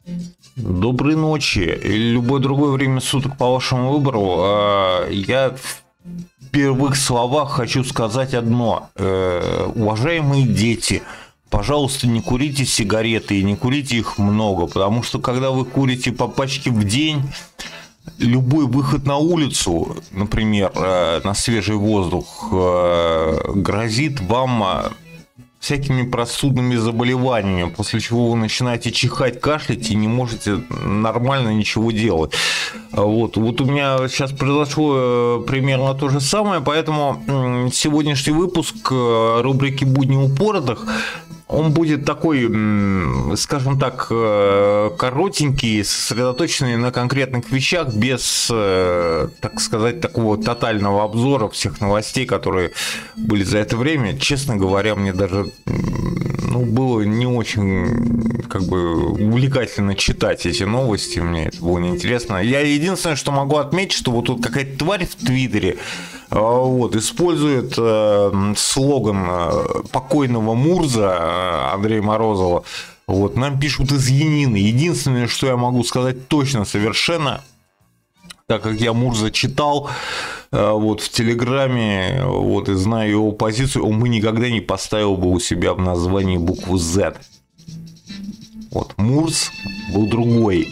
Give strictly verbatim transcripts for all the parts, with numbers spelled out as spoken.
Доброй ночи или любое другое время суток по вашему выбору. Я в первых словах хочу сказать одно. Уважаемые дети, пожалуйста, не курите сигареты и не курите их много, потому что когда вы курите по пачке в день, любой выход на улицу, например, на свежий воздух, грозит вам всякими простудными заболеваниями, после чего вы начинаете чихать, кашлять и не можете нормально ничего делать. Вот, вот у меня сейчас произошло примерно то же самое, поэтому сегодняшний выпуск рубрики «Будни упоротых», он будет такой, скажем так, коротенький, сосредоточенный на конкретных вещах, без, так сказать, такого тотального обзора всех новостей, которые были за это время. Честно говоря, мне даже ну, было не очень как бы увлекательно читать эти новости, мне это было неинтересно. Я единственное, что могу отметить, что вот тут какая-то тварь в Твиттере вот, использует э, слоган покойного Мурза Андрея Морозова. Вот, нам пишут из Янины. Единственное, что я могу сказать точно совершенно, так как я Мурза читал э, вот, в Телеграме, вот, и знаю его позицию, он бы никогда не поставил бы у себя в названии букву Z. Вот, Мурз был другой.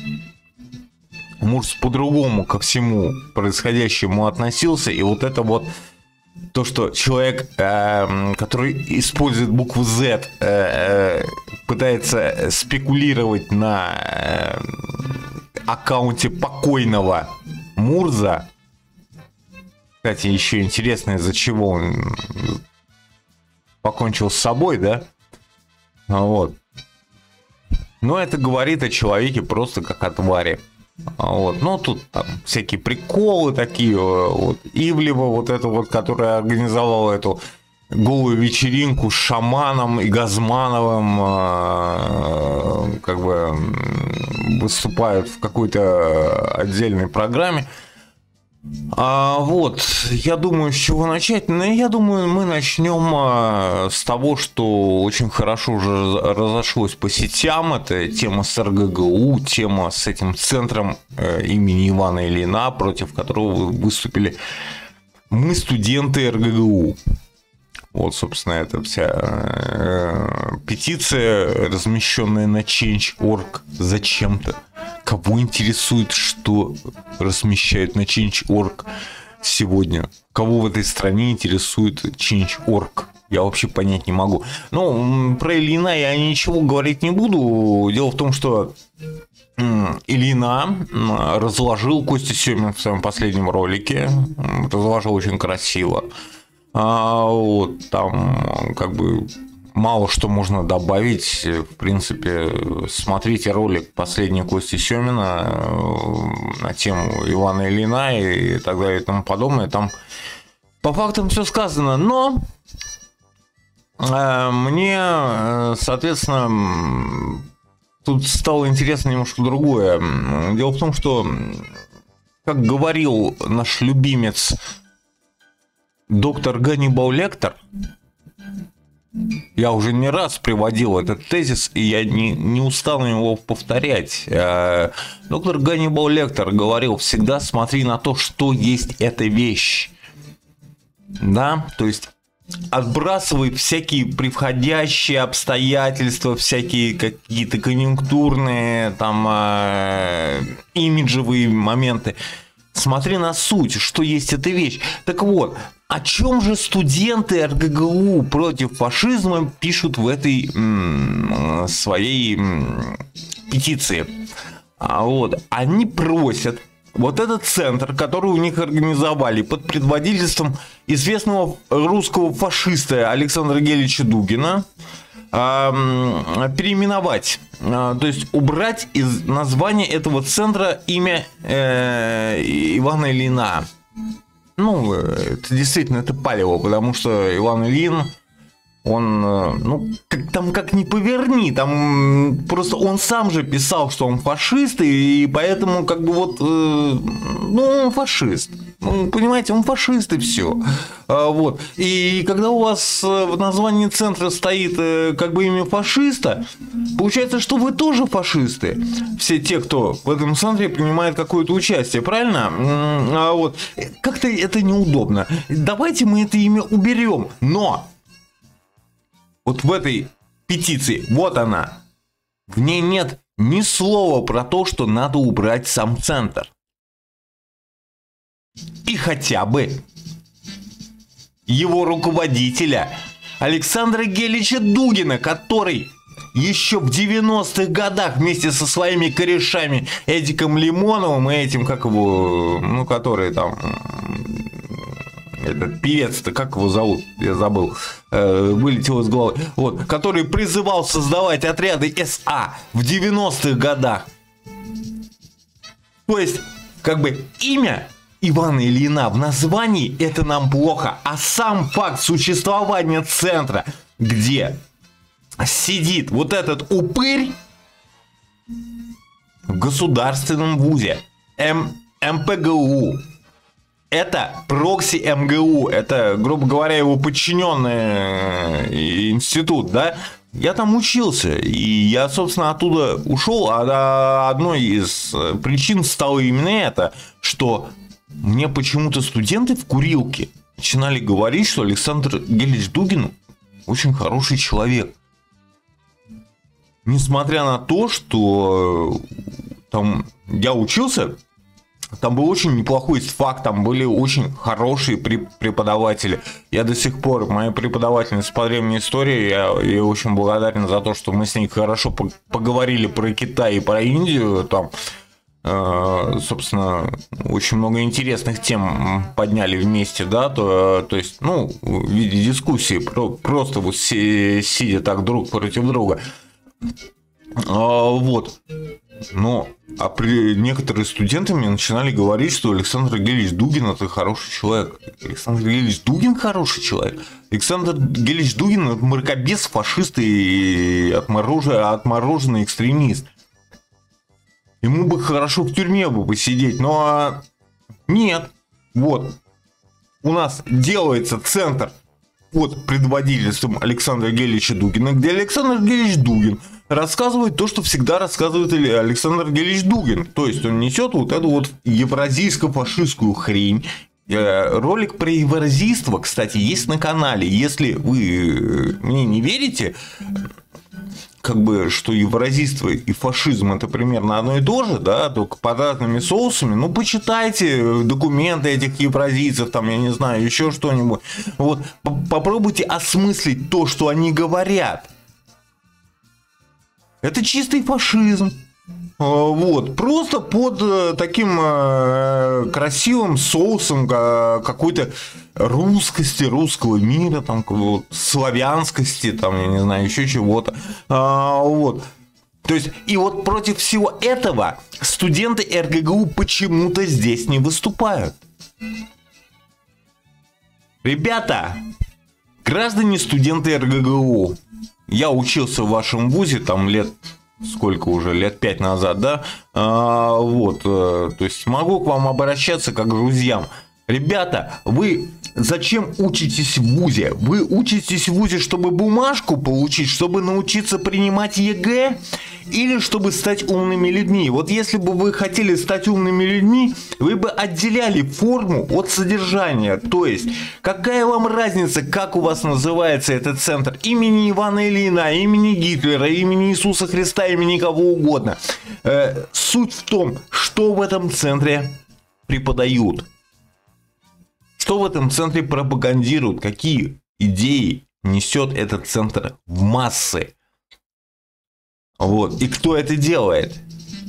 Мурз по-другому ко всему происходящему относился, и вот это вот то, что человек, э, который использует букву Z, э, пытается спекулировать на э, аккаунте покойного Мурза. Кстати, еще интересно, из-за чего он покончил с собой, да? Вот. Но это говорит о человеке просто как о твари. Вот. Ну, тут там всякие приколы такие. Вот. Ивлева, вот эта вот, которая организовала эту голую вечеринку с Шаманом и Газмановым, э, как бы выступают в какой-то отдельной программе. А вот, я думаю, с чего начать? Ну, я думаю, мы начнем с того, что очень хорошо уже разошлось по сетям. Это тема с эр гэ гэ у, тема с этим центром имени Ивана Ильина, против которого выступили мы, студенты эр гэ гэ у. Вот, собственно, это вся э, петиция, размещенная на ченч точка орг зачем-то. Кого интересует, что размещают на ченч точка орг сегодня? Кого в этой стране интересует ченч точка орг? Я вообще понять не могу. Ну, про Ильина я ничего говорить не буду. Дело в том, что Ильина разложил Костя Семин в своем последнем ролике. Разложил очень красиво. А вот там как бы мало что можно добавить. В принципе, смотрите ролик последний Кости Семина на тему Ивана Ильина и так далее и тому подобное. Там по фактам все сказано, но э, мне, соответственно, тут стало интересно немножко другое. Дело в том, что, как говорил наш любимец доктор Ганнибал Лектор, я уже не раз приводил этот тезис, и я не, не устану его повторять. Доктор Ганнибал Лектор говорил: всегда смотри на то, что есть эта вещь. Да, то есть отбрасывай всякие превходящие обстоятельства, всякие какие-то конъюнктурные, там, э, имиджевые моменты. Смотри на суть, что есть эта вещь. Так вот, о чем же студенты эр гэ гэ у против фашизма пишут в этой м, своей м, петиции? А вот, они просят вот этот центр, который у них организовали под предводительством известного русского фашиста Александра Гелича Дугина, переименовать, то есть убрать из названия этого центра имя э, Ивана Ильина. Ну, это действительно это палево, потому что Иван Ильин, он, ну, как, там как ни поверни, там просто он сам же писал, что он фашист, и поэтому как бы вот, э, ну, он фашист. Ну, понимаете, он фашист и все. А, вот. И когда у вас в названии центра стоит как бы имя фашиста, получается, что вы тоже фашисты. Все те, кто в этом центре принимает какое-то участие, правильно? А, вот. Как-то это неудобно. Давайте мы это имя уберем. Но вот в этой петиции, вот она, в ней нет ни слова про то, что надо убрать сам центр. И хотя бы его руководителя Александра Гелича Дугина, который еще в девяностых годах вместе со своими корешами Эдиком Лимоновым и этим, как его, ну, который там, этот певец-то, как его зовут, я забыл, э, вылетел из головы, вот, который призывал создавать отряды эс а в девяностых годах. То есть, как бы, имя Ивана Ильина в названии — это нам плохо, а сам факт существования центра, где сидит вот этот упырь в государственном вузе М, МПГУ, это прокси эм гэ у, это, грубо говоря, его подчиненный институт, да? Я там учился, и я, собственно, оттуда ушел, а одной из причин стало именно это, что мне почему-то студенты в курилке начинали говорить, что Александр Гелич Дугин очень хороший человек. Несмотря на то, что там я учился, там был очень неплохой факт, там были очень хорошие преподаватели. Я до сих пор, моя преподавательница по древней истории, я ей очень благодарен за то, что мы с ней хорошо поговорили про Китай и про Индию. Там, собственно, очень много интересных тем подняли вместе, да, то, то есть, ну, в виде дискуссии, просто вот сидя так друг против друга. Вот. Но а при... некоторые студенты мне начинали говорить, что Александр Гелич Дугин — это хороший человек. Александр Гелич Дугин хороший человек. Александр Гелич Дугин — это мракобес, фашист и отмороженный, отмороженный экстремист. Ему бы хорошо в тюрьме бы посидеть, но нет. Вот. У нас делается центр под предводительством Александра Гелича Дугина, где Александр Гелич Дугин рассказывает то, что всегда рассказывает Александр Гелич Дугин. То есть он несет вот эту вот евразийско-фашистскую хрень. Ролик про евразийство, кстати, есть на канале. Если вы мне не верите, как бы, что евразийство и фашизм — это примерно одно и то же, да, только под разными соусами, ну, почитайте документы этих евразийцев, там, я не знаю, еще что-нибудь. Вот, попробуйте осмыслить то, что они говорят. Это чистый фашизм. Вот, просто под таким красивым соусом какой-то русскости, русского мира, там, вот, славянскости, там, я не знаю, еще чего-то. А, вот. То есть, и вот против всего этого студенты эр гэ гэ у почему-то здесь не выступают. Ребята, граждане студенты эр гэ гэ у, я учился в вашем вузе там лет... Сколько уже, лет пять назад, да? А, вот, то есть могу к вам обращаться как к друзьям. Ребята, вы зачем учитесь в вузе? Вы учитесь в вузе, чтобы бумажку получить, чтобы научиться принимать е гэ, или чтобы стать умными людьми? Вот если бы вы хотели стать умными людьми, вы бы отделяли форму от содержания. То есть, какая вам разница, как у вас называется этот центр? Имени Ивана Ильина, имени Гитлера, имени Иисуса Христа, имени кого угодно. Э, суть в том, что в этом центре преподают. Что в этом центре пропагандируют, какие идеи несет этот центр в массы. Вот. И кто это делает.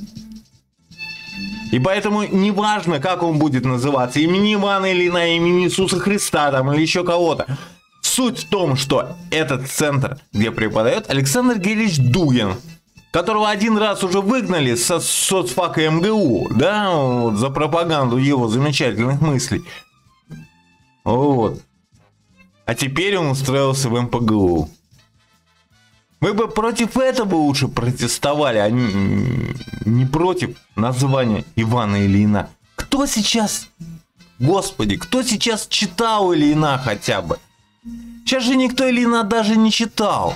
И поэтому неважно, как он будет называться, имени Ивана Ильина, имени Иисуса Христа там, или еще кого-то. Суть в том, что этот центр, где преподает Александр Гелич Дугин, которого один раз уже выгнали со соцфака эм гэ у, да, вот, за пропаганду его замечательных мыслей. Вот. А теперь он устроился в эм пэ гэ у. Мы бы против этого лучше протестовали, а не, не против названия Ивана Ильина. Кто сейчас Господи, кто сейчас читал Ильина хотя бы? Сейчас же никто Ильина даже не читал.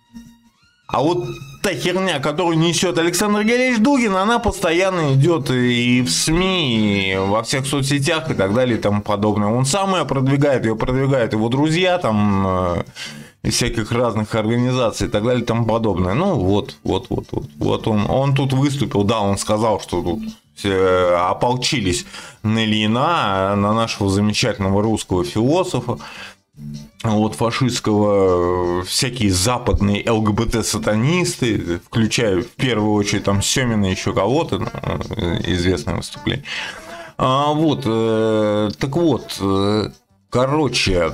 А вот та херня, которую несет Александр Георгиевич Дугин, она постоянно идет и в СМИ, и во всех соцсетях и так далее и тому подобное. Он сам ее продвигает, ее продвигают его друзья там из всяких разных организаций и так далее и тому подобное. Ну вот, вот, вот, вот, вот он, он тут выступил, да, он сказал, что тут все ополчились на Ильина, на нашего замечательного русского философа. Вот фашистского, всякие западные ЛГБТ-сатанисты, включая в первую очередь там Семина и еще кого-то, ну, известное выступление. А, вот, э, так вот, э, короче,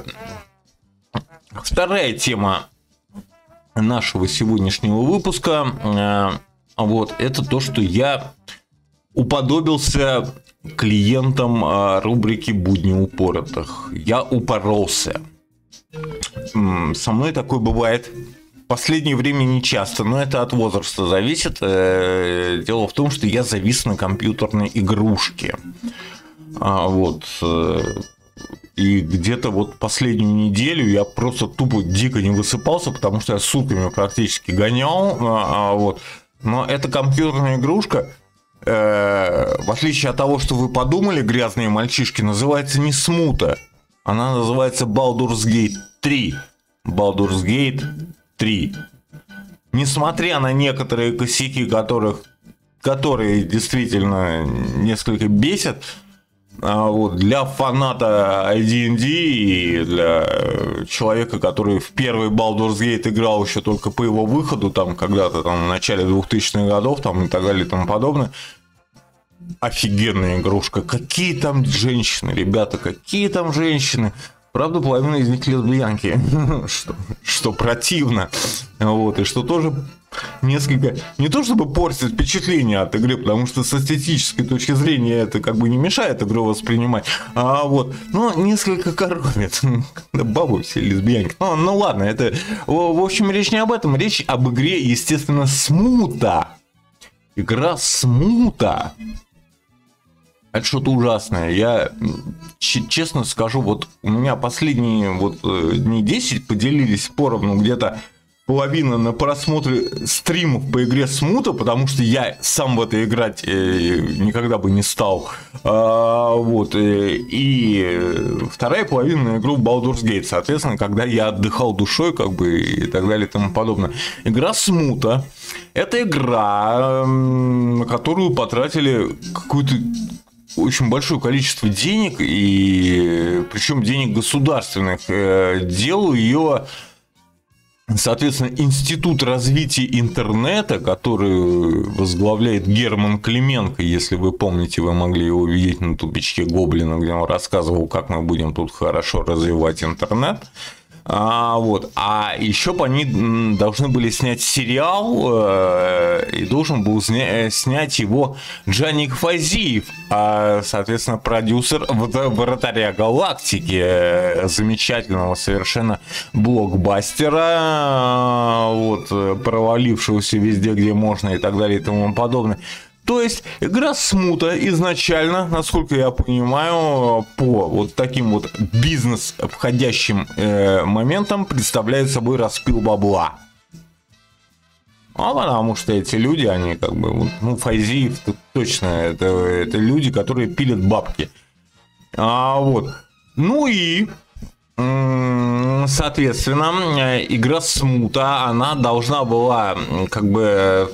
вторая тема нашего сегодняшнего выпуска, э, вот, это то, что я уподобился клиентам э, рубрики «Будни упоротых». Я упоролся. Со мной такое бывает в последнее время не часто, но это от возраста зависит. Дело в том, что я завис на компьютерной игрушке. Вот. И где-то вот последнюю неделю я просто тупо дико не высыпался, потому что я сутками практически гонял. Вот. Но эта компьютерная игрушка, в отличие от того, что вы подумали, грязные мальчишки, называется не Смута. Она называется Baldur's Gate три. Baldur's Gate три. Несмотря на некоторые косяки, которых, которые действительно несколько бесят, вот, для фаната эй ди энд ди и для человека, который в первый Baldur's Gate играл еще только по его выходу, там когда-то там в начале двухтысячных годов там, и так далее и тому подобное, офигенная игрушка. Какие там женщины, ребята, какие там женщины. Правда, половина из них лесбиянки, что, что противно. Вот, и что тоже несколько... Не то чтобы портит впечатление от игры, потому что с эстетической точки зрения это как бы не мешает игру воспринимать. А вот, но несколько коробит. Бабы все лесбиянки. Ну, ну ладно, это... В общем, речь не об этом. Речь об игре, естественно, Смута. Игра Смута. Это что-то ужасное. Я честно скажу, вот у меня последние вот дней десять поделились поровну где-то половина на просмотре стримов по игре Смута, потому что я сам в это играть никогда бы не стал. А, вот. И вторая половина на игру Baldur's Gate, соответственно, когда я отдыхал душой, как бы, и так далее и тому подобное. Игра Смута – это игра, на которую потратили какую-то очень большое количество денег, и причем денег государственных. Делал ее, соответственно, Институт развития интернета, который возглавляет Герман Клименко, если вы помните, вы могли его увидеть на тупичке Гоблина, где он рассказывал, как мы будем тут хорошо развивать интернет. А, вот. А еще по ней должны были снять сериал, э, и должен был сня- снять его Джаник Фазиев, а, соответственно, продюсер «Вратаря галактики», э, замечательного совершенно блокбастера, вот, провалившегося везде, где можно и так далее и тому подобное. То есть игра Смута изначально, насколько я понимаю, по вот таким вот бизнес-входящим э, моментам представляет собой распил бабла. А потому что эти люди, они как бы, ну, Файзиев точно, это, это люди, которые пилят бабки. А вот, ну и... Соответственно, игра Смута, она должна была как бы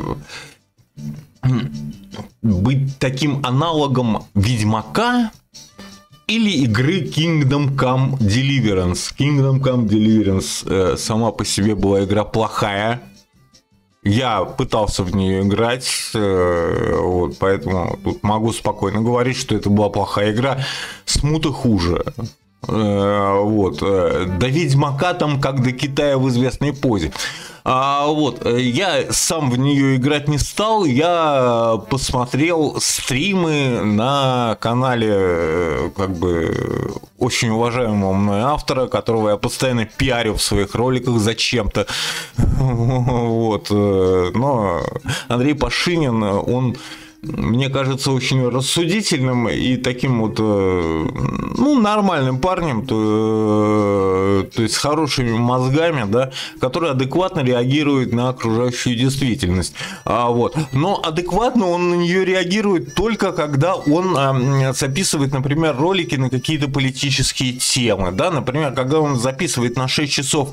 быть таким аналогом Ведьмака или игры Kingdom Come Deliverance. Kingdom Come Deliverance э, сама по себе была игра плохая. Я пытался в нее играть, э, вот, поэтому тут могу спокойно говорить, что это была плохая игра. Смута хуже. Э, вот. До Ведьмака там как до Китая в известной позе. А, вот, я сам в нее играть не стал, я посмотрел стримы на канале как бы очень уважаемого мной автора, которого я постоянно пиарю в своих роликах зачем-то. Вот. Но Андрей Пашинин, он мне кажется, очень рассудительным и таким вот, ну, нормальным парнем, то, то есть с хорошими мозгами, да, который адекватно реагирует на окружающую действительность. А вот. Но адекватно он на нее реагирует только когда он записывает, например, ролики на какие-то политические темы, да, например, когда он записывает на шесть часов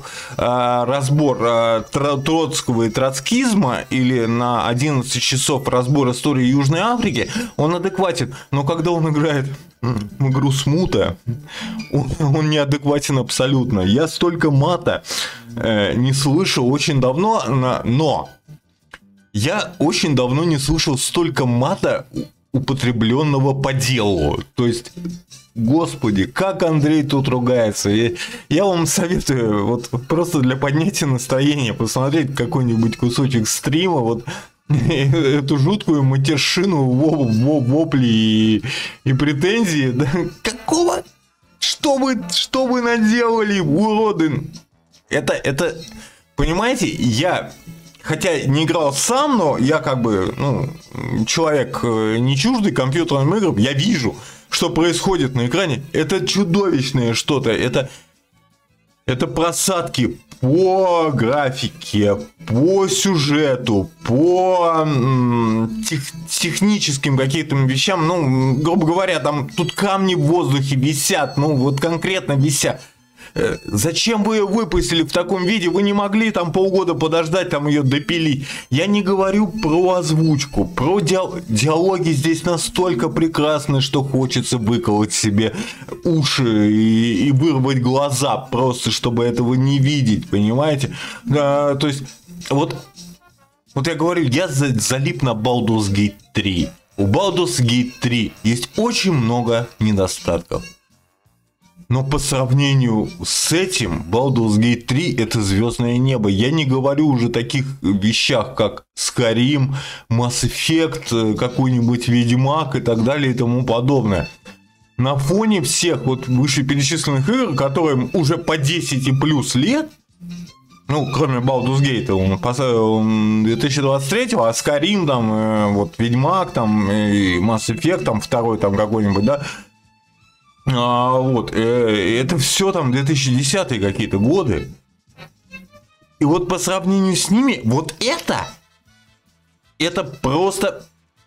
разбор Троцкого и троцкизма или на одиннадцать часов разбор истории Южной Африки, он адекватен. Но когда он играет в игру смута, он, он неадекватен абсолютно. Я столько мата э, не слышал очень давно, но я очень давно не слышал столько мата, употребленного по делу. То есть, господи, как Андрей тут ругается. Я, я вам советую вот просто для поднятия настроения посмотреть какой-нибудь кусочек стрима, вот эту жуткую матершину, вопли и, и претензии. Да, какого? Что вы, что вы наделали, уроды? Это, это, понимаете, я... Хотя не играл сам, но я как бы, ну, человек не чуждый компьютерным играм, я вижу, что происходит на экране. Это чудовищное что-то. Это, это просадки по графике, по сюжету, по тех, техническим каким-то вещам. Ну, грубо говоря, там тут камни в воздухе висят, ну, вот конкретно висят. Зачем вы ее выпустили в таком виде? Вы не могли там полгода подождать, там ее допилить. Я не говорю про озвучку, про диал... диалоги здесь настолько прекрасны, что хочется выколоть себе уши и, и вырвать глаза, просто чтобы этого не видеть, понимаете? А, то есть, вот, вот я говорю, я за, залип на Baldur's Gate три. У Baldur's Gate три есть очень много недостатков. Но по сравнению с этим, Baldur's Gate три это звездное небо. Я не говорю уже о таких вещах, как Skyrim, Mass Effect, какой-нибудь Ведьмак и так далее и тому подобное. На фоне всех вот вышеперечисленных игр, которым уже по десять и плюс лет, ну, кроме Baldur's Gate, он две тысячи двадцать третьего, а Skyrim, там, вот, Ведьмак, там, и Mass Effect, там, второй, там, какой-нибудь, да, А, вот, э, это все там две тысячи десятые какие-то годы. И вот по сравнению с ними, вот это, это просто,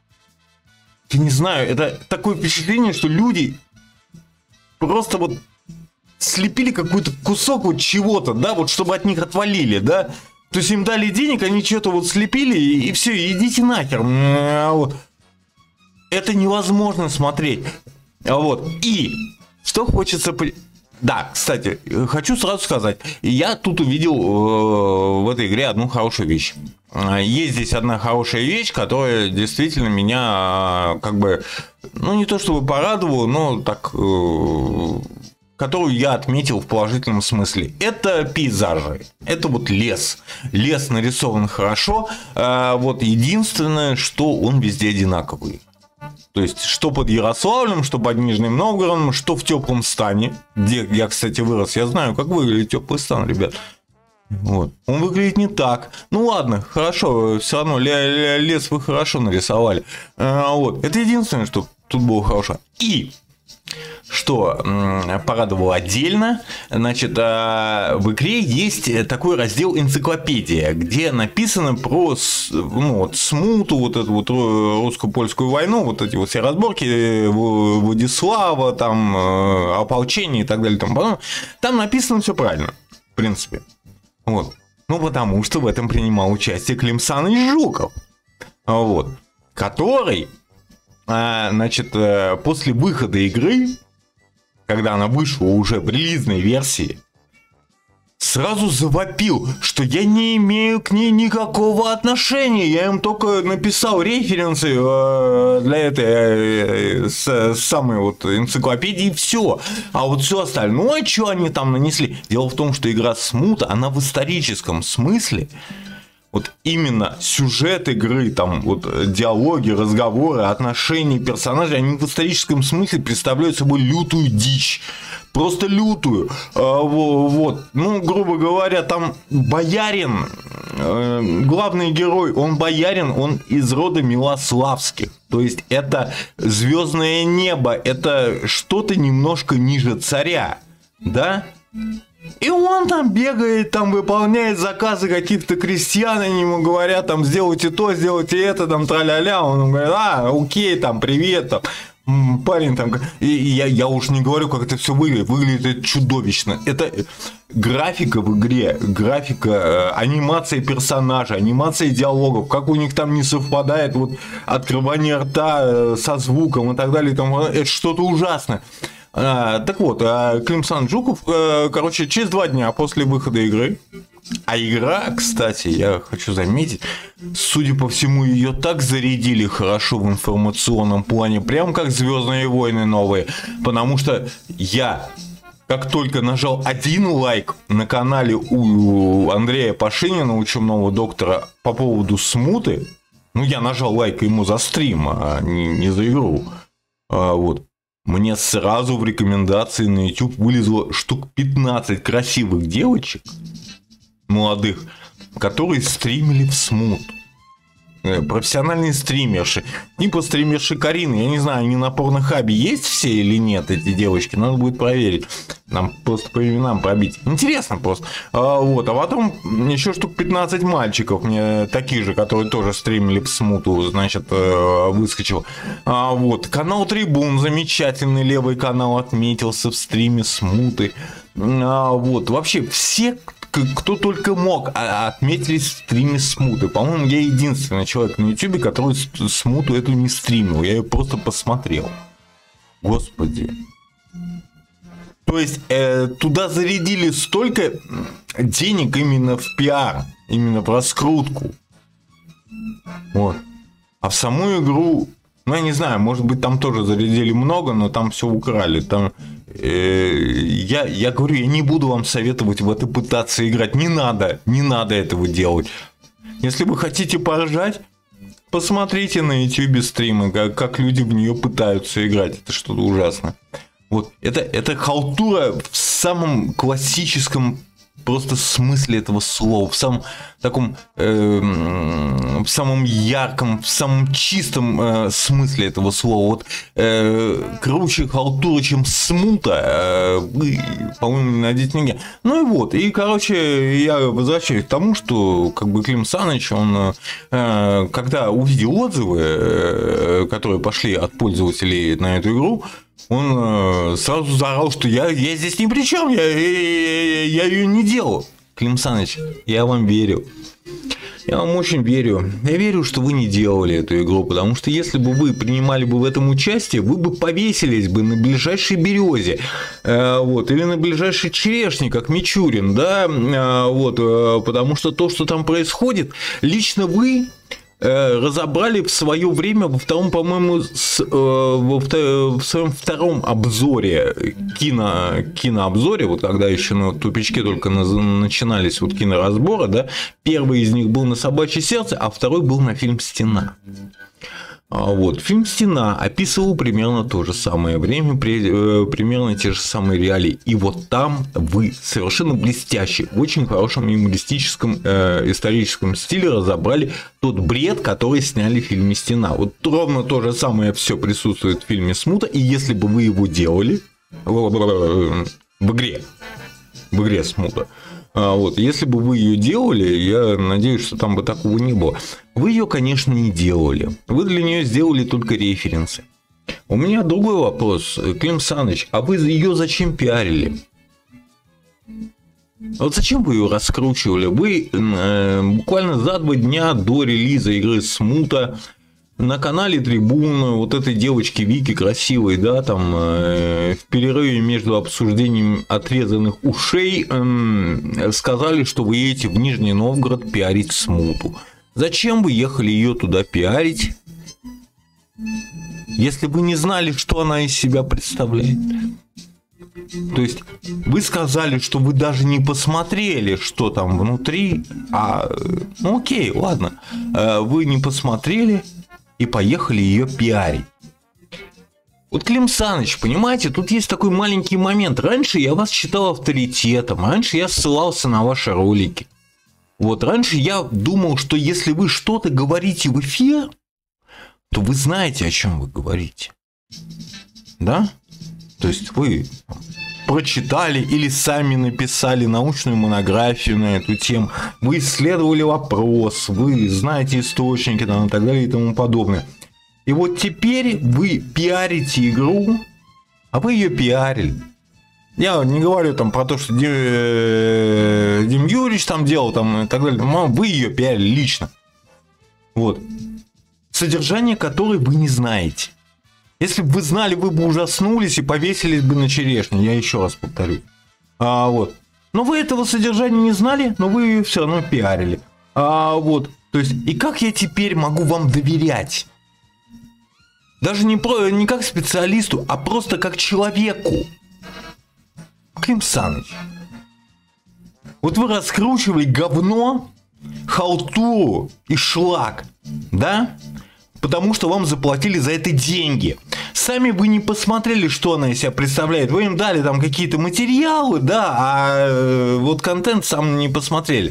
я не знаю, это такое впечатление, что люди просто вот слепили какой-то кусок вот чего-то, да, вот чтобы от них отвалили, да. То есть им дали денег, они что-то вот слепили, и, и все, идите нахер. Вот. Это невозможно смотреть. Вот. И что хочется... Да, кстати, хочу сразу сказать. Я тут увидел э, в этой игре одну хорошую вещь. Есть здесь одна хорошая вещь, которая действительно меня э, как бы... Ну, не то чтобы порадовала, но так... Э, которую я отметил в положительном смысле. Это пейзажи. Это вот лес. Лес нарисован хорошо. Э, вот единственное, что он везде одинаковый. То есть, что под Ярославлем, что под Нижним Новгородом, что в теплом стане, где я, кстати, вырос. Я знаю, как выглядит теплый стан, ребят. Вот. Он выглядит не так. Ну ладно, хорошо, все равно лес вы хорошо нарисовали. А, вот. Это единственное, что тут было хорошо. И что порадовало отдельно, значит, в игре есть такой раздел «Энциклопедия», где написано про, ну, вот, смуту, вот эту вот русско-польскую войну, вот эти вот все разборки Владислава, там, ополчение и так далее. Там, там написано все правильно, в принципе. Вот. Ну, потому что в этом принимал участие Клим Саныч Жуков, вот, который, значит, после выхода игры, когда она вышла уже в релизной версии, сразу завопил, что я не имею к ней никакого отношения. Я им только написал референсы для этой самой вот энциклопедии, и все. А вот все остальное, что они там нанесли. Дело в том, что игра Смута, она в историческом смысле Вот именно сюжет игры, там вот диалоги, разговоры, отношения персонажей, они в историческом смысле представляют собой лютую дичь. Просто лютую. А, вот. Ну, грубо говоря, там боярин, э, главный герой, он боярин, он из рода Милославских. То есть это звездное небо, это что-то немножко ниже царя. Да? И он там бегает, там выполняет заказы каких-то крестьян, они ему говорят, там, сделайте то, сделайте это, там, тра-ля-ля. Он говорит, а, окей, там, привет, там. Парень там, и я, я уж не говорю, как это все выглядит, выглядит чудовищно. Это графика в игре, графика, анимация персонажей, анимация диалогов, как у них там не совпадает, вот открывание рта со звуком и так далее, там, это что-то ужасное. А, так вот, Клим Саныч Жуков, короче, через два дня после выхода игры, а игра, кстати, я хочу заметить, судя по всему, ее так зарядили хорошо в информационном плане, прям как «Звездные войны» новые, потому что я, как только нажал один лайк на канале у Андрея Пашинина, у Чумного доктора, по поводу смуты, ну, я нажал лайк ему за стрим, а не, не за игру, а, вот. Мне сразу в рекомендации на YouTube вылезло штук пятнадцать красивых девочек, молодых, которые стримили в смут. Профессиональные стримерши. Типа стримерши Карины. Я не знаю, они на порнохабе есть все или нет, эти девочки. Надо будет проверить. Нам просто по именам пробить. Интересно просто. А, вот. А потом еще штук пятнадцать мальчиков, мне такие же, которые тоже стримили в смуту, значит, выскочил. А, вот. Канал Трибун, замечательный левый канал, отметился в стриме смуты. А, вот. Вообще все, кто только мог, отметились в стриме смуты. По-моему, я единственный человек на ютубе, который смуту эту не стримил. Я ее просто посмотрел. Господи. То есть э, туда зарядили столько денег именно в пиар, именно в раскрутку. Вот. А в саму игру, ну я не знаю, может быть там тоже зарядили много, но там все украли. Там Я, я говорю, я не буду вам советовать в это пытаться играть. Не надо, не надо этого делать. Если вы хотите поржать, посмотрите на ютубе стримы, как, как люди в нее пытаются играть. Это что-то ужасное. Вот, это, это халтура в самом классическом просто смысле этого слова, в самом таком, э, в самом ярком, в самом чистом э, смысле этого слова. Вот э, круче халтура, чем смута, э, вы, по-моему, не найдете нигде. Ну и вот, и, короче, я возвращаюсь к тому, что, как бы, Клим Саныч, он, э, когда увидел отзывы, э, которые пошли от пользователей на эту игру, он э, сразу заорал, что я, я здесь ни при чем, я, я, я, я ее не делал. Клим Саныч, я вам верю. Я вам очень верю. Я верю, что вы не делали эту игру, потому что если бы вы принимали бы в этом участие, вы бы повесились бы на ближайшей березе, э, вот, или на ближайшей черешне, как Мичурин, да, э, вот, э, потому что то, что там происходит, лично вы разобрали в свое время во втором, по-моему, с, э, во, в своем втором обзоре, кино, кинообзоре, вот когда еще на тупичке только на, начинались вот киноразборы, да, первый из них был на «Собачье сердце», а второй был на фильм «Стена». Вот. Фильм «Стена» описывал примерно то же самое время, примерно те же самые реалии. И вот там вы совершенно блестяще, в очень хорошем юмористическом э, историческом стиле разобрали тот бред, который сняли в фильме «Стена». Вот ровно то же самое все присутствует в фильме «Смута». И если бы вы его делали в игре, в игре «Смута», вот, если бы вы ее делали, я надеюсь, что там бы такого не было. Вы ее, конечно, не делали. Вы для нее сделали только референсы. У меня другой вопрос, Клим Саныч, а вы ее зачем пиарили? Вот зачем вы ее раскручивали? Вы э, буквально за два дня до релиза игры «Смута» на канале Трибуна вот этой девочки Вики красивой, да, там э, в перерыве между обсуждением отрезанных ушей э, сказали, что вы едете в Нижний Новгород пиарить «Смуту». Зачем вы ехали ее туда пиарить, если вы не знали, что она из себя представляет? То есть вы сказали, что вы даже не посмотрели, что там внутри. А, ну окей, ладно. Вы не посмотрели и поехали ее пиарить. Вот, Клим Саныч, понимаете, тут есть такой маленький момент. Раньше я вас считал авторитетом, раньше я ссылался на ваши ролики. Вот, раньше я думал, что если вы что-то говорите в эфир, то вы знаете, о чем вы говорите. Да? То есть вы прочитали или сами написали научную монографию на эту тему, вы исследовали вопрос, вы знаете источники там, и так далее и тому подобное. И вот теперь вы пиарите игру, а вы ее пиарили. Я не говорю там про то, что Дим, Дим Юрьевич там делал там, и так далее. Вы ее пиарили лично. Вот. Содержание которой вы не знаете. Если бы вы знали, вы бы ужаснулись и повесились бы на черешню. Я еще раз повторю. А, вот. Но вы этого содержания не знали, но вы ее все равно пиарили. А, вот. То есть, и как я теперь могу вам доверять? Даже не, про, не как специалисту, а просто как человеку. Клим Саныч. Вот вы раскручивали говно, халтуру и шлак. Да? Потому что вам заплатили за это деньги. Сами вы не посмотрели, что она из себя представляет. Вы им дали там какие-то материалы, да, а вот контент сам не посмотрели.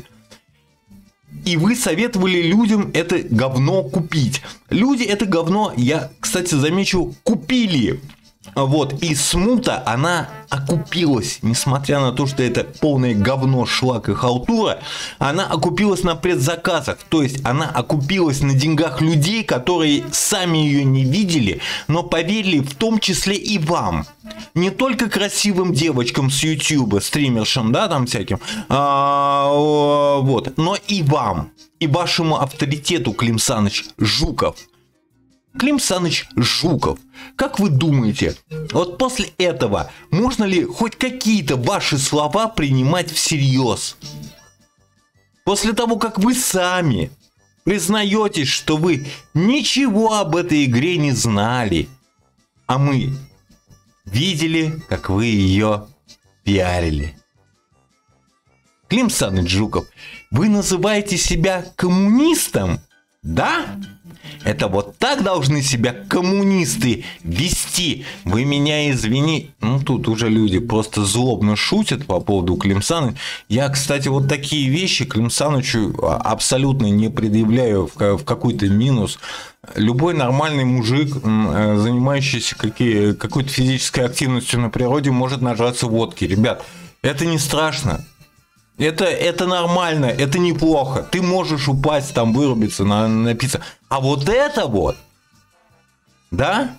И вы советовали людям это говно купить. Люди это говно, я, кстати, замечу, купили. Вот, и смута, она окупилась, несмотря на то, что это полное говно, шлак и халтура, она окупилась на предзаказах, то есть она окупилась на деньгах людей, которые сами ее не видели, но поверили в том числе и вам. Не только красивым девочкам с ютуба, стримершам, да, там всяким, а, вот, но и вам, и вашему авторитету, Клим Саныч Жуков. Клим Саныч Жуков, как вы думаете, вот после этого можно ли хоть какие-то ваши слова принимать всерьез? После того, как вы сами признаетесь, что вы ничего об этой игре не знали, а мы видели, как вы ее пиарили. Клим Саныч Жуков, вы называете себя коммунистом, да? Это вот так должны себя коммунисты вести. Вы меня извини. Ну, тут уже люди просто злобно шутят по поводу Клим Саныча. Я, кстати, вот такие вещи Клим Санычу абсолютно не предъявляю в какой-то минус. Любой нормальный мужик, занимающийся какой-то физической активностью на природе, может нажраться водки. Ребят, это не страшно. Это, это нормально, это неплохо. Ты можешь упасть, там вырубиться, на, напиться. А вот это вот, да,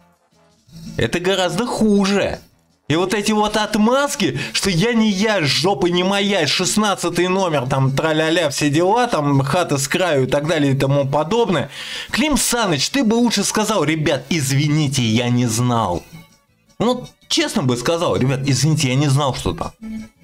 это гораздо хуже. И вот эти вот отмазки, что я не я, жопа не моя, шестнадцатый номер, там, тра-ля-ля, все дела, там, хата с краю и так далее и тому подобное. Клим Саныч, ты бы лучше сказал, ребят, извините, я не знал. Ну, честно бы сказал, ребят, извините, я не знал, что там.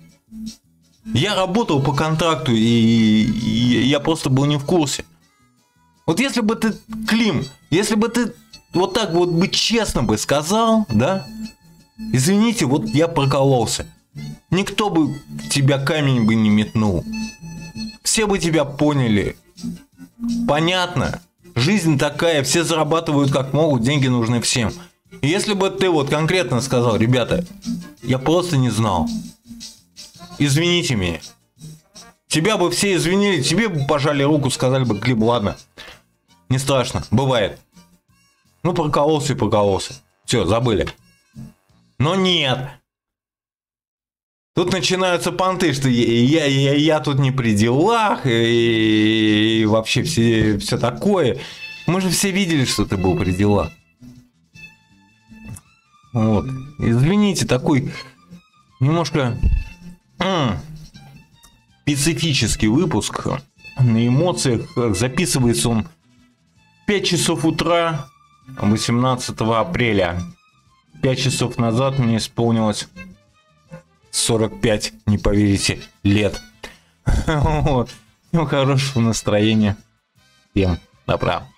Я работал по контракту, и, и я просто был не в курсе. Вот если бы ты, Клим, если бы ты вот так вот бы честно бы сказал, да, извините, вот я прокололся. Никто бы в тебя камень бы не метнул. Все бы тебя поняли. Понятно. Жизнь такая, все зарабатывают как могут, деньги нужны всем. И если бы ты вот конкретно сказал, ребята, я просто не знал. Извините меня. Тебя бы все извинили, тебе бы пожали руку, сказали бы, Клим, ладно. Не страшно, бывает. Ну, прокололся и прокололся. Все, забыли. Но нет. Тут начинаются понты, что я, я, я тут не при делах, и, и вообще все, все такое. Мы же все видели, что ты был при делах. Вот. Извините, такой немножко... специфический выпуск на эмоциях. Записывается он в пять часов утра восемнадцатого апреля. пять часов назад мне исполнилось сорок пять, не поверите, лет. Вот. Ну, хорошего настроения. Всем добра.